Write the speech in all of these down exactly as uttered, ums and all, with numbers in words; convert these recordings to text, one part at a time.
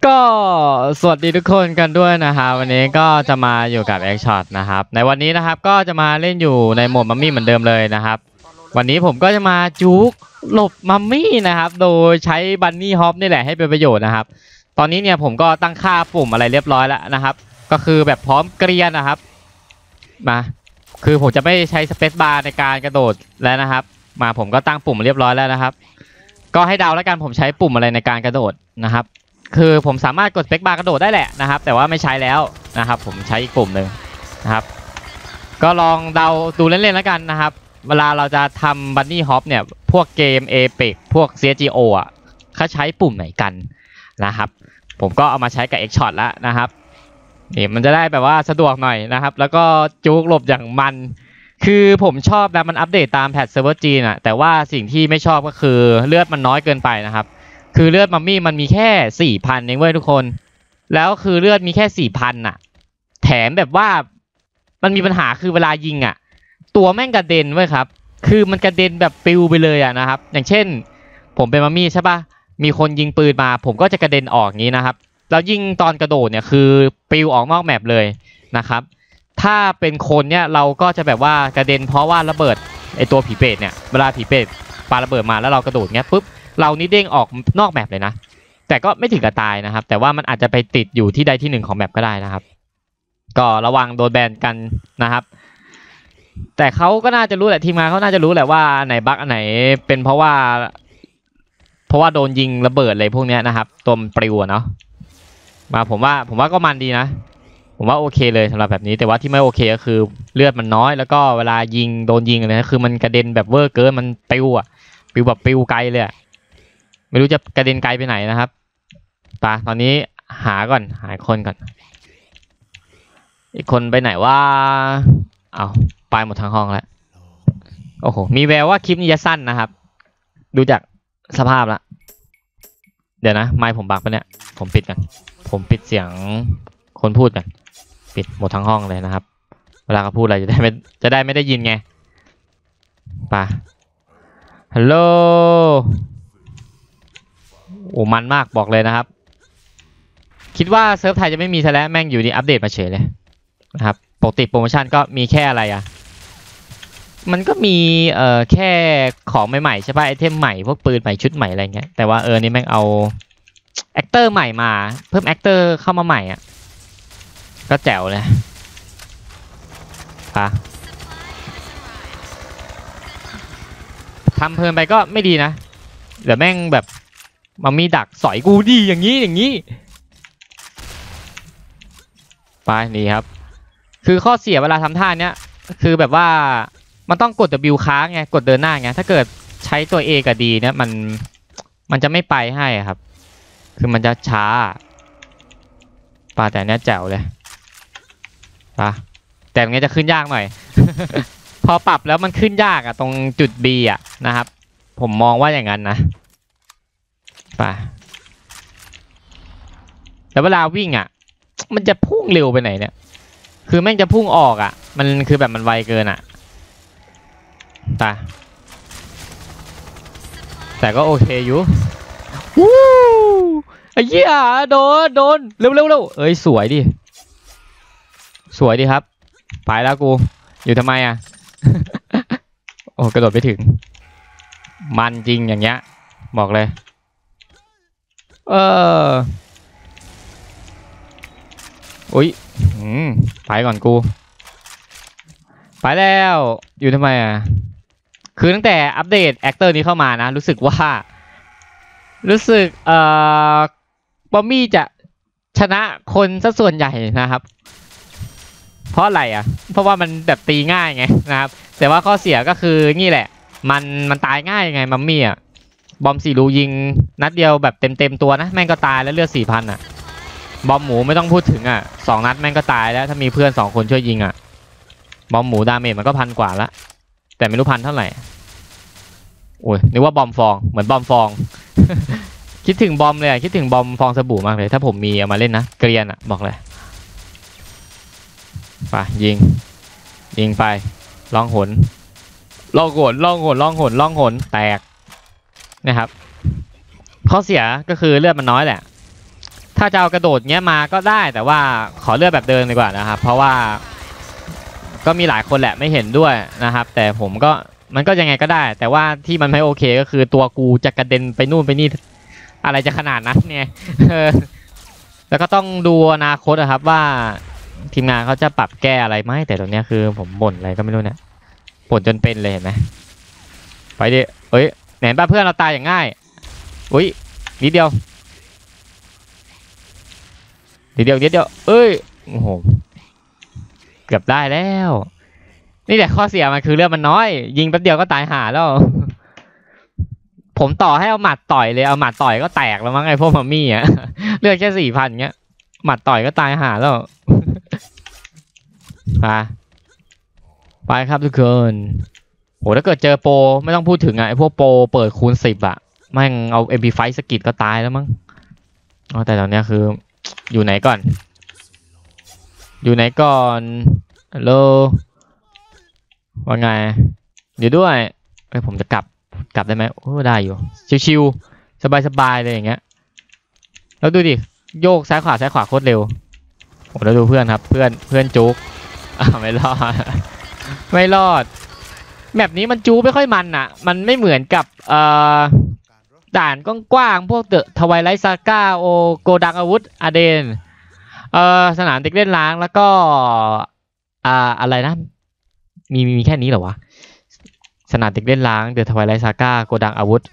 ก็สวัสดีทุกคนกันด้วยนะครับวันนี้ก็จะมาอยู่กับ X Shot นะครับในวันนี้นะครับก็จะมาเล่นอยู่ในโหมดมัมมี่เหมือนเดิมเลยนะครับวันนี้ผมก็จะมาจุกหลบมัมมี่นะครับโดยใช้บันนี่ฮอปนี่แหละให้เป็นประโยชน์นะครับตอนนี้เนี่ยผมก็ตั้งค่าปุ่มอะไรเรียบร้อยแล้วนะครับก็คือแบบพร้อมเกรียนนะครับมาคือผมจะไม่ใช้สเปซบาร์ในการกระโดดแล้วนะครับมาผมก็ตั้งปุ่มเรียบร้อยแล้วนะครับก็ให้เดาแล้วกันผมใช้ปุ่มอะไรในการกระโดดนะครับคือผมสามารถกดสเปคบาร์กระโดดได้แหละนะครับแต่ว่าไม่ใช้แล้วนะครับผมใช้อีกปุ่มหนึ่งนะครับก็ลองเดาดูเล่นๆแล้วกันนะครับเวลาเราจะทำบันนี่ฮอปเนี่ยพวกเกม Apex พวก ซี เอส จี โอ อ่ะเขาใช้ปุ่มไหนกันนะครับผมก็เอามาใช้กับ X Shot แล้วนะครับนี่มันจะได้แบบว่าสะดวกหน่อยนะครับแล้วก็จุกหลบอย่างมันคือผมชอบนะมันอัปเดตตามแพทเซิร์ฟเวอร์จีนอ่ะแต่ว่าสิ่งที่ไม่ชอบก็คือเลือดมันน้อยเกินไปนะครับคือเลือดมัมมี่มันมีแค่ สี่พัน เองเว้ยทุกคนแล้วคือเลือดมีแค่ สี่พัน น่ะแถมแบบว่ามันมีปัญหาคือเวลายิงอ่ะตัวแม่งกระเด็นเว้ยครับคือมันกระเด็นแบบปิวไปเลยอ่ะนะครับอย่างเช่นผมเป็นมัมมี่ใช่ปะมีคนยิงปืนมาผมก็จะกระเด็นออกงี้นะครับแล้วยิงตอนกระโดดเนี่ยคือปิวออกนอกแมปเลยนะครับถ้าเป็นคนเนี่ยเราก็จะแบบว่ากระเด็นเพราะว่าระเบิดไอตัวผีเปรตเนี่ยเวลาผีเปรตปาระเบิดมาแล้วเรากระโดดเงี้ยปุ๊บเรานี่เด้งออกนอกแมปเลยนะแต่ก็ไม่ถึงกับตายนะครับแต่ว่ามันอาจจะไปติดอยู่ที่ใดที่หนึ่งของแมปก็ได้นะครับก็ระวังโดนแบนกันนะครับแต่เขาก็น่าจะรู้แหละทีมงานเขาน่าจะรู้แหละว่าไหนบั๊กอันไหนเป็นเพราะว่าเพราะว่าโดนยิงระเบิดเลยพวกนี้นะครับตัวปลิวเนาะมาผมว่าผมว่าก็มันดีนะผมว่าโอเคเลยสำหรับแบบนี้แต่ว่าที่ไม่โอเคก็คือเลือดมันน้อยแล้วก็เวลายิงโดนยิงอะไรนะคือมันกระเด็นแบบเวอร์เกินมันปลิวอะปลิวแบบปลิวไกลเลยไม่รู้จะกระเด็นไกลไปไหนนะครับปะตอนนี้หาก่อนหาคนก่อนอีกคนไปไหนว่าเอาไปหมดทั้งห้องแล้วโอ้โหมีแววว่าคลิปนี้จะสั้นนะครับดูจากสภาพละเดี๋ยวนะไมค์ผมบักปะเนี่ยผมปิดกันผมปิดเสียงคนพูดกันปิดหมดทั้งห้องเลยนะครับเวลาเขาพูดอะไรจะได้ไม่จะได้ไม่ได้ยินไงปะฮัลโหลโอ้มันมากบอกเลยนะครับคิดว่าเซิร์ฟไทยจะไม่มีซะแล้วแม่งอยู่ดีอัปเดตมาเฉยเลยนะครับปกติโปรโมชั่นก็มีแค่อะไรอ่ะมันก็มีเอ่อแค่ของใหม่ๆใช่ป่ะไอเทมใหม่พวกปืนใหม่ชุดใหม่อะไรเงี้ยแต่ว่าเออนี่แม่งเอาแอคเตอร์ใหม่มาเพิ่มแอคเตอร์เข้ามาใหม่อ่ะก็แจ๋วเลยค่ะทำเพลินไปก็ไม่ดีนะเดี๋ยวแม่งแบบมันมีดักสอยกูดีอย่างนี้อย่างนี้ไปนี่ครับคือข้อเสียเวลาทำท่าเนี้ยคือแบบว่ามันต้องกด W ค้างไงกดเดินหน้าไงถ้าเกิดใช้ตัว A กับ D เนี่ยมันมันจะไม่ไปให้ครับคือมันจะช้าป่าแต่เนี้ยแจ๋วเลยป่ะแต่ตรงนี้จะขึ้นยากหน่อย พอปรับแล้วมันขึ้นยากอะตรงจุด B อะนะครับผมมองว่าอย่างนั้นนะป่ะแล้วเวลาวิ่งอ่ะมันจะพุ่งเร็วไปไหนเนี่ยคือแม่งจะพุ่งออกอ่ะมันคือแบบมันไวเกินอ่ะป่ะแต่ก็โอเคอยู่วู้ไอ้เหี้ยโดนโดนเร็วเร็วเร็วเอ้ยสวยดิสวยดิครับไปแล้วกูอยู่ทำไมอ่ะ โอ้กระโดดไปถึงมันจริงอย่างเงี้ยบอกเลยเอออุ้ยไปก่อนกูไปแล้วอยู่ทำไมอ่ะคือตั้งแต่อัปเดตแอคเตอร์นี้เข้ามานะรู้สึกว่ารู้สึกเอ่อบอมมี่จะชนะคนซะส่วนใหญ่นะครับเพราะอะไรอ่ะเพราะว่ามันแบบตีง่ายไงนะครับแต่ว่าข้อเสียก็คือนี่แหละมันมันตายง่ายไงมัมมี่อ่ะบอมสี่รูยิงนัดเดียวแบบเต็มเต็มตัวนะแม่งก็ตายแล้วเลือดสี่พันอ่ะบอมหมูไม่ต้องพูดถึงอ่ะสองนัดแม่งก็ตายแล้วถ้ามีเพื่อนสองคนช่วยยิงอ่ะบอมหมูดาเมจมันก็พันกว่าละแต่ไม่รู้พันเท่าไหร่โอ้ยนึกว่าบอมฟองเหมือนบอมฟอง คิดถึงบอมเลยคิดถึงบอมฟองสบู่มากเลยถ้าผมมีเอามาเล่นนะเกรียนอ่ะบอกเลยไปยิงยิงไปล่องหนล่องหนล่องหนล่องหนล่องหนแตกนะครับข้อเสียก็คือเลือดมันน้อยแหละ ถ้าาจะเอากระโดดเงี้ยมาก็ได้แต่ว่าขอเลือกแบบเดินดีกว่านะครับเพราะว่าก็มีหลายคนแหละไม่เห็นด้วยนะครับแต่ผมก็มันก็ยังไงก็ได้แต่ว่าที่มันไม่โอเคก็คือตัวกูจะกระเด็นไปนู่นไปนี่อะไรจะขนาดนั้นเนี่ยแล้วก็ต้องดูอนาคตนะครับว่าทีมงานเขาจะปรับแก้อะไรไหมแต่ตรงนี้คือผมบ่นอะไรก็ไม่รู้เนี่ยบ่นจนเป็นเลยเห็นไหมไปดิเอ้ยไหนบ้าเพื่อนเราตายอย่างง่ายอุ้ยนิดเดียวนิดเดียวนิดเดียวเอ้ยโอ้โหเกือบได้แล้วนี่แหละข้อเสียมันคือเลือดมันน้อยยิงแป๊บเดียวก็ตายห่าแล้วผมต่อให้เอาหมัดต่อยเลยเอาหมัดต่อยก็แตกแล้วมั้งไอ้พวกมัมมี่อ่ะเลือดแค่สี่พันเงี้ยหมัดต่อยก็ตายห่าแล้วไปไปครับทุกคนโหถ้าเกิดเจอโปรไม่ต้องพูดถึงอ่ะไอ้พวกโปรเปิดคูณสิบอ่ะแม่งเอา เอ็ม พี ไฟว์ สกิดก็ตายแล้วมั้งอ๋อแต่ตอนนี้คืออยู่ไหนก่อนอยู่ไหนก่อนฮัลโหลว่าไงอยู่ด้วยเอ้ยผมจะกลับกลับได้ไหมโอ้ได้อยู่ชิวๆสบายๆเลยอย่างเงี้ยแล้วดูดิโยกซ้ายขวาซ้ายขวาโคตรเร็วโอ้แล้วดูเพื่อนครับเพื่อนเพื่อนจุกอ้าวไม่รอดไม่รอดแบบนี้มันจูไม่ค่อยมันอ่ะมันไม่เหมือนกับเอ่อด่านกว้างๆพวกเดอะทวายไลท์ซาก้าโอโกดังอาวุธอาเดนเอ่อสนามเด็กเล่นล้างแล้วก็อ่าอะไรนะมีมีแค่นี้เหรอวะสนามเด็กเล่นล้างเดอะทวายไลท์ซาก้าโกดังอาวุธ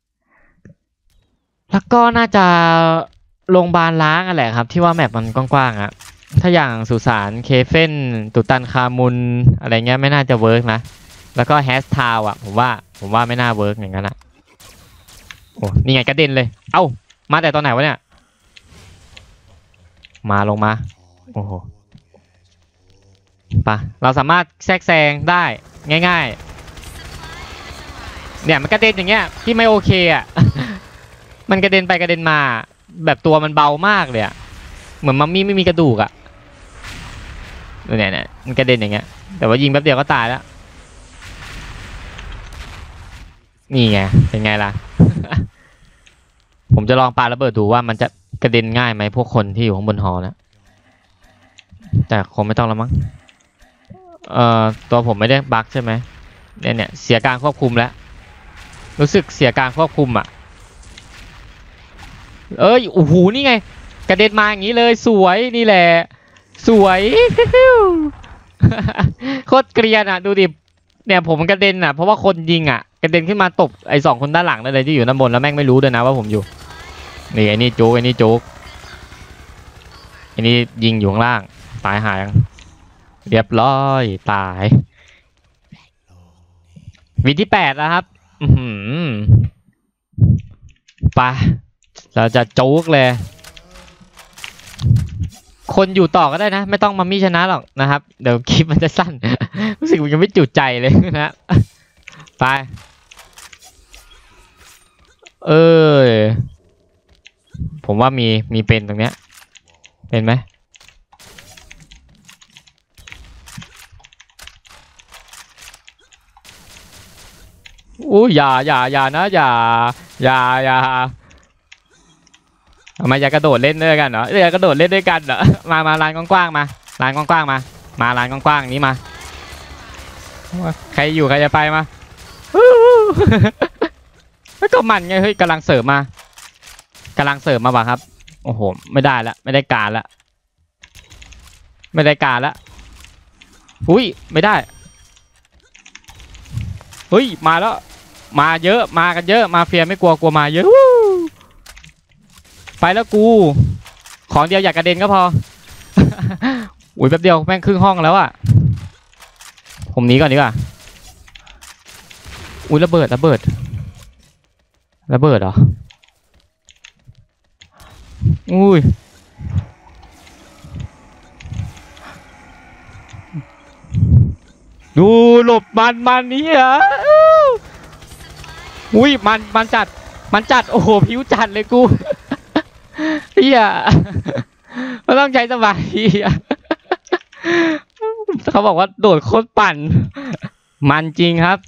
แล้วก็น่าจะโรงพยาบาลล้างอ่ะแหละครับที่ว่าแมปมันกว้างๆอ่ะถ้าอย่างสุสานเคเฟนตุตันคามุนอะไรเงี้ยไม่น่าจะเวิร์กนะแล้วก็แฮชทาวอ่ะผมว่าผมว่าไม่น่าเวิร์กอย่างนั้นอ่ะโอ้นี่ไงกระเด็นเลยเอ้ามาแต่ตอนไหนวะเนี่ยมาลงมาโอ้โหปะเราสามารถแทรกแซงได้ง่ายๆเนี่ยมันกระเด็นอย่างเงี้ยที่ไม่โอเคอ่ะ มันกระเด็นไปกระเด็นมาแบบตัวมันเบามากเลยอ่ะเหมือนมัมมี่ไม่มีกระดูกอ่ะเนี่ยเนี่ยมันกระเด็นอย่างเงี้ยแต่ว่ายิงแป๊บเดียวก็ตายแล้วนี่ไงเป็นไงล่ะ ผมจะลองปาระเบิดดูว่ามันจะกระเด็นง่ายไหมพวกคนที่อยู่ข้างบนหอนะแต่คงไม่ต้องแล้วมั้งเอ่อตัวผมไม่ได้บั๊กใช่ไหมเนี่ยเนี่ยเสียการควบคุมแล้วรู้สึกเสียการควบคุมอ่ะเอ้ยโอ้โหนี่ไงกระเด็นมาอย่างนี้เลยสวยนี่แหละสวยโคตรเกรียนอ่ะดูดิเนี่ยผมกระเด็นอ่ะเพราะว่าคนยิงอ่ะกระเด็นขึ้นมาตบไอ้สองคนด้านหลังนั่นเลยที่อยู่ด้านบนแล้วแม่งไม่รู้ด้วยนะว่าผมอยู่นี่ไอ้นี่โจ๊กไอ้นี่โจ๊กไอ้นี่ยิงอยู่ข้างล่างตายหายเรียบร้อยตายวิที่แปดแล้วครับอืมไปเราจะโจ๊กเลยคนอยู่ต่อก็ได้นะไม่ต้องมัมมี่ชนะหรอกนะครับเดี๋ยวคลิปมันจะสั้น รู้สึกมันยังไม่จุใจเลยนะไปเออผมว่ามีมีเป็นตรงเนี้ยเป็นไหมอู้อย่าอย่าอย่านะอย่าอย่าอย่าทำไมจะกระโดดเล่นด้วยกันเหรอเดี๋ยวกระโดดเล่นด้วยกันเหรอมามาลานกว้างๆมาลานกว้างๆมามาลานกว้างๆนี้มาใครอยู่ใครจะไปมาแล้วก็มันไงเฮ้ยกำลังเสริมมากำลังเสริมมาว่ะครับโอ้โหไม่ได้ละไม่ได้การละไม่ได้การละอุ้ยไม่ได้เฮ้ยมาแล้วมาเยอะมากันเยอะมาเฟียไม่กลัวกลัวมาเยอะไปแล้วกูของเดียวอยากกระเด็นก็พอ อุ้ยแป๊บเดียวแม่งครึ่งห้องแล้วอ่ะผมหนีก่อนดีกว่าอุ้ยระเบิดระเบิดระเบิดเหรออุ้ยดูหลบมันมันนี่อ่ะอุ้ยมันมันจัดมันจัดโอ้โหผิวจัดเลยกูเฮียไม่ต้องใช้สมาธิเขาบอกว่าโดดโคตรปั่นมันจริงครับ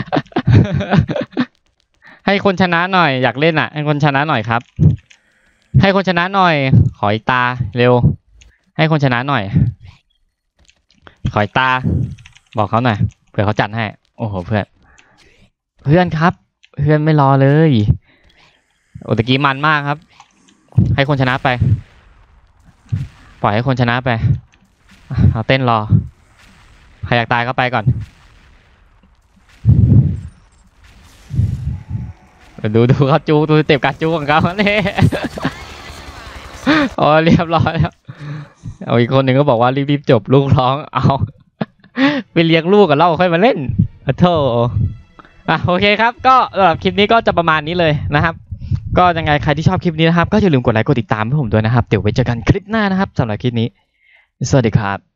ให้คนชนะหน่อยอยากเล่นอ่ะให้คนชนะหน่อยครับให้คนชนะหน่อยขออีกตาเร็วให้คนชนะหน่อยขออีกตาบอกเขาหน่อยเผื่อเขาจัดให้โอ้โหเพื่อนเพื่อนครับเพื่อนไม่รอเลยโอ้ตะกี้มันมากครับให้คนชนะไปปล่อยให้คนชนะไปเอาเต้นรอใครอยากตายก็ไปก่อนดูดูเขาจูดูเต็บการจูของเขาเนี่ยอ๋อเรียบร้อยแล้วเอาอีกคนหนึ่งก็บอกว่ารีบๆจบลูกร้องเอาไปเลี้ยงลูกกับเราค่อยมาเล่นโธ่อ่ะโอเคครับก็สำหรับคลิปนี้ก็จะประมาณนี้เลยนะครับก็ยังไงใครที่ชอบคลิปนี้นะครับก็อย่าลืมกดไลค์กดติดตามให้ผมด้วยนะครับเดี๋ยวไว้เจอกันคลิปหน้านะครับสำหรับคลิปนี้สวัสดีครับ